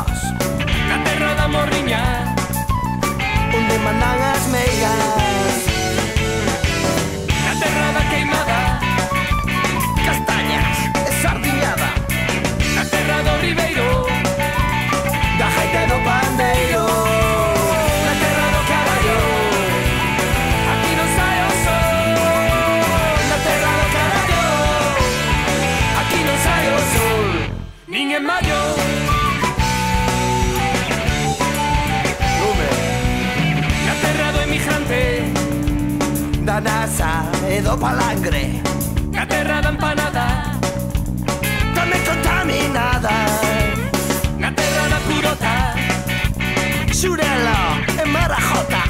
Dios. Na terra da morriña, Onde mandan as meigas. na terra da queimada, Castañas e sardiñada. na terra do ribeiro, Da gaita e do pandeiro. na terra do carallo. Aquí non sai o sol, Na terra do carallo. aquí non sai o sol, nin en maio. Lume. Na terra do emigrante, Da NASA e do palangre. na terra da empanada, Tamén contaminada. na terra da curota, Xurelo e marajota.